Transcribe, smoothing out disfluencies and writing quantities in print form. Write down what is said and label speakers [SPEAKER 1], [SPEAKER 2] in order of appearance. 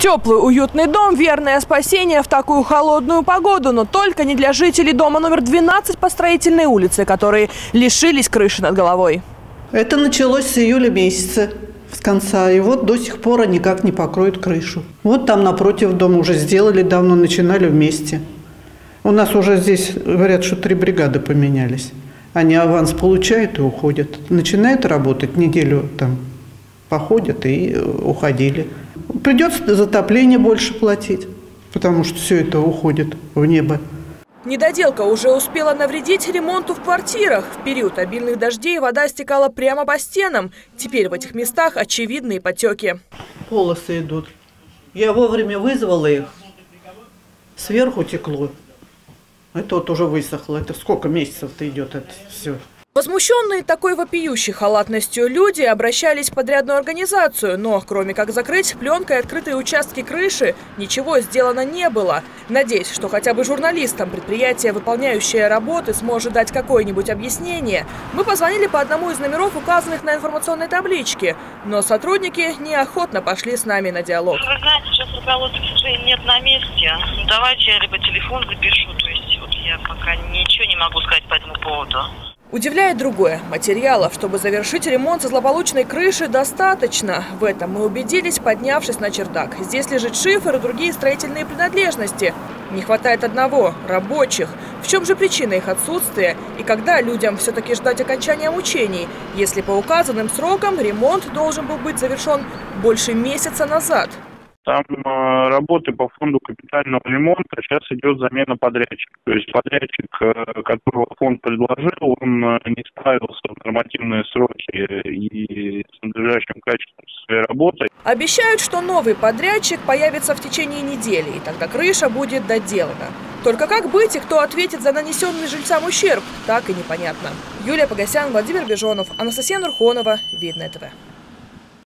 [SPEAKER 1] Теплый, уютный дом – верное спасение в такую холодную погоду, но только не для жителей дома номер 12 по Строительной улице, которые лишились крыши над головой.
[SPEAKER 2] Это началось с июля месяца, с конца, и вот до сих пор никак не покроют крышу. Вот там напротив дома уже сделали давно, начинали вместе. У нас уже здесь, говорят, что 3 бригады поменялись. Они аванс получают и уходят. Начинают работать, неделю там походят и уходили. Придется затопление больше платить, потому что все это уходит в небо.
[SPEAKER 1] Недоделка уже успела навредить ремонту в квартирах. В период обильных дождей вода стекала прямо по стенам. Теперь в этих местах очевидные потеки.
[SPEAKER 2] Полосы идут. Я вовремя вызвала их. Сверху текло. Это вот уже высохло. Это сколько месяцев-то идет это все.
[SPEAKER 1] Возмущенные такой вопиющей халатностью люди обращались в подрядную организацию, но кроме как закрыть пленкой открытые участки крыши, ничего сделано не было. Надеюсь, что хотя бы журналистам предприятие, выполняющее работы, сможет дать какое-нибудь объяснение, мы позвонили по одному из номеров, указанных на информационной табличке, но сотрудники неохотно пошли с нами на диалог.
[SPEAKER 3] Вы знаете, сейчас руководства, к сожалению, нет на месте. Давайте я либо телефон запишу, то есть вот я пока ничего не могу сказать по этому поводу.
[SPEAKER 1] Удивляет другое. Материалов, чтобы завершить ремонт злополучной крыши, достаточно. В этом мы убедились, поднявшись на чердак. Здесь лежит шифер и другие строительные принадлежности. Не хватает одного – рабочих. В чем же причина их отсутствия? И когда людям все-таки ждать окончания мучений, если по указанным срокам ремонт должен был быть завершен больше месяца назад?
[SPEAKER 4] Там работы по фонду капитального ремонта, сейчас идет замена подрядчика. То есть подрядчик, которого фонд предложил, он не справился в нормативные сроки и с надлежащим качеством своей работы.
[SPEAKER 1] Обещают, что новый подрядчик появится в течение недели, и тогда крыша будет доделана. Только как быть и кто ответит за нанесенный жильцам ущерб, так и непонятно. Юлия Погосян, Владимир Бежонов, Анастасия Нурхонова, Видное ТВ.